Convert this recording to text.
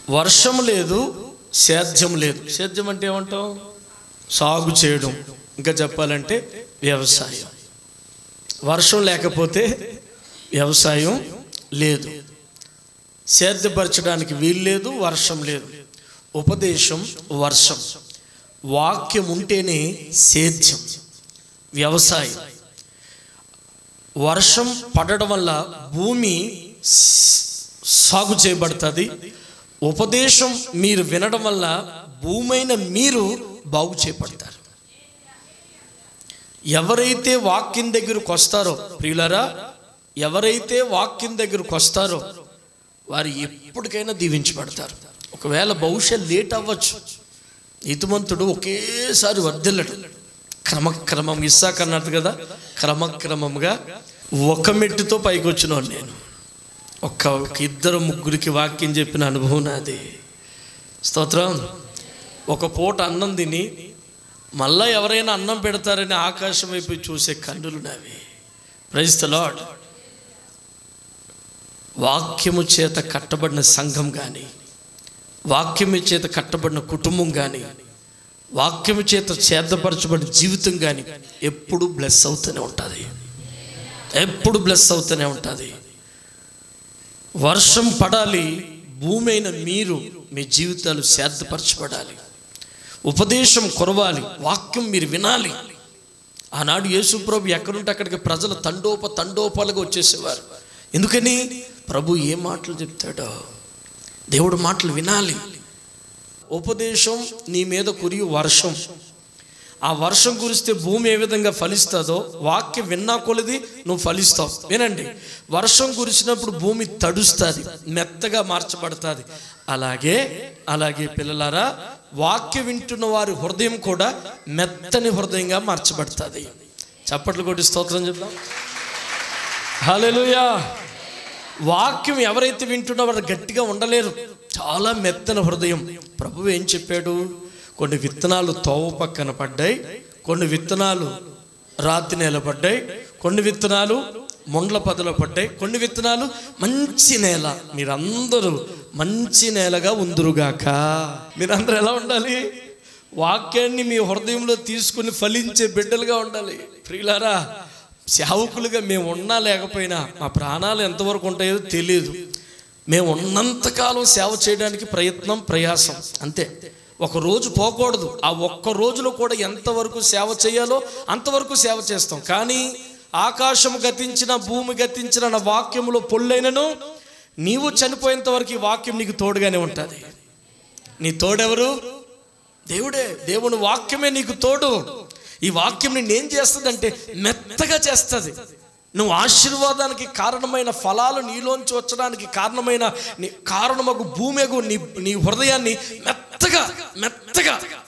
వర్షం లేదు, సేద్యం లేదు. సేద్యం అంటే ఏమంటాం? సాగు చేయడం, ఇంకా చెప్పాలంటే వ్యవసాయం. వర్షం లేకపోతే వ్యవసాయం లేదు, సేద్యపరచడానికి వీలు లేదు, వర్షం లేదు. ఉపదేశం వర్షం, వాక్యం ఉంటేనే సేద్యం, వ్యవసాయం. వర్షం పడడం వల్ల భూమి సాగు చేయబడుతుంది. ఉపదేశం మీరు వినడం వల్ల భూమైన మీరు బాగు చేయబడతారు. ఎవరైతే వాక్యం దగ్గరకు వస్తారో ప్రియులారా, ఎవరైతే వాక్యం దగ్గరకు వస్తారో వారు ఎప్పటికైనా దీవించబడతారు. ఒకవేళ బహుశా లేట్ అవ్వచ్చు, నీతిమంతుడు ఒకేసారి వర్ధిల్లడు. క్రమక్రమం ఇస్సాకు అన్నట్టు కదా, క్రమక్రమంగా ఒక మెట్టుతో పైకి వచ్చినాను నేను. ఒక ఇద్దరు ముగ్గురికి వాక్యం చెప్పిన అనుభవం నాది. స్తోత్రం. ఒక పూట అన్నం తిని మళ్ళా ఎవరైనా అన్నం పెడతారని ఆకాశం వైపు చూసే కన్నులు నావి. Praise the lord. వాక్యము చేత కట్టబడిన సంఘం కానీ, వాక్యము చేత కట్టబడిన కుటుంబం కానీ, వాక్యము చేత చేతపరచబడిన జీవితం కానీ ఎప్పుడు బ్లెస్ అవుతూనే ఉంటుంది, ఎప్పుడు బ్లెస్ అవుతూనే ఉంటుంది. వర్షం పడాలి, భూమి అయిన మీరు మీ జీవితాలు సేద్యపరచబడాలి, ఉపదేశం కురవాలి, వాక్యం మీరు వినాలి. ఆనాడు యేసు ప్రభు ఎక్కడుంటే అక్కడికి ప్రజలు తండోపాలుగా వచ్చేసేవారు. ఎందుకని? ప్రభు ఏ మాటలు చెప్తాడో, దేవుడు మాటలు వినాలి. ఉపదేశం నీ మీద కురియు వర్షం. ఆ వర్షం కురిస్తే భూమి ఏ విధంగా ఫలిస్తుందో వాక్యం విన్నా కొలది నువ్వు ఫలిస్తావు. వినండి, వర్షం కురిసినప్పుడు భూమి తడుస్తుంది, మెత్తగా మార్చబడుతుంది. అలాగే పిల్లలారా, వాక్యం వింటున్న వారి హృదయం కూడా మెత్తని హృదయంగా మార్చబడుతుంది. చప్పట్లు కొట్టి స్తోత్రం చెప్దాం. హల్లెలూయా. వాక్యం ఎవరైతే వింటున్నా వారు గట్టిగా ఉండలేరు, చాలా మెత్తని హృదయం. ప్రభువు ఏం చెప్పాడు? కొన్ని విత్తనాలు తోవ పక్కన పడ్డాయి, కొన్ని విత్తనాలు రాతి నేల పడ్డాయి, కొన్ని విత్తనాలు మొండ్ల పదలో పడ్డాయి, కొన్ని విత్తనాలు మంచి నేల. మీరందరూ మంచి నేలగా ఉందురుగాక. మీరందరూ ఎలా ఉండాలి? వాక్యాన్ని మీ హృదయంలో తీసుకుని ఫలించే బిడ్డలుగా ఉండాలి. ప్రియులారా, సేవకులుగా మేము ఉన్నా లేకపోయినా మా ప్రాణాలు ఎంతవరకు ఉంటాయో తెలియదు. మేము ఉన్నంతకాలం సేవ చేయడానికి ప్రయాసం అంతే. ఒక రోజు పోకూడదు. ఆ ఒక్క రోజులో కూడా ఎంతవరకు సేవ చేయాలో అంతవరకు సేవ చేస్తాం. కానీ ఆకాశం గతించిన, భూమి గతించిన నా వాక్యములో పొల్లైనను నీవు చనిపోయేంత వరకు ఈ వాక్యం నీకు తోడుగానే ఉంటుంది. నీ తోడెవరు? దేవుడే. దేవుని వాక్యమే నీకు తోడు. ఈ వాక్యం నిన్నేం చేస్తుంది అంటే మెత్తగా చేస్తుంది. నువ్వు ఆశీర్వాదానికి కారణమైన ఫలాలు నీలోంచి వచ్చడానికి కారణమగు భూమిగు నీ హృదయాన్ని మెత్తగా